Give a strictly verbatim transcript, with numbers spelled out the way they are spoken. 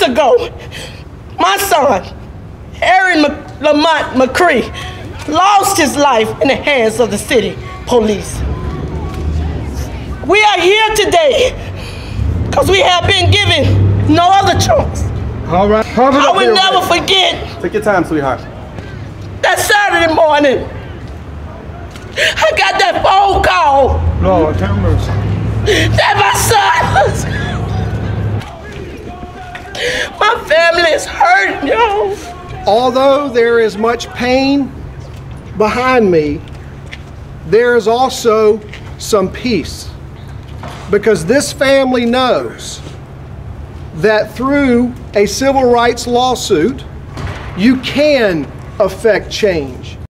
ago, my son, Ariane McCree, lost his life in the hands of the city police. We are here today because we have been given no other choice. All right. I will never forget. Take your time, sweetheart. That Saturday morning, I got that phone call. Lord, have mercy. That my son was. My family is hurting, y'all. Although there is much pain behind me, there is also some peace. Because this family knows that through a civil rights lawsuit, you can affect change.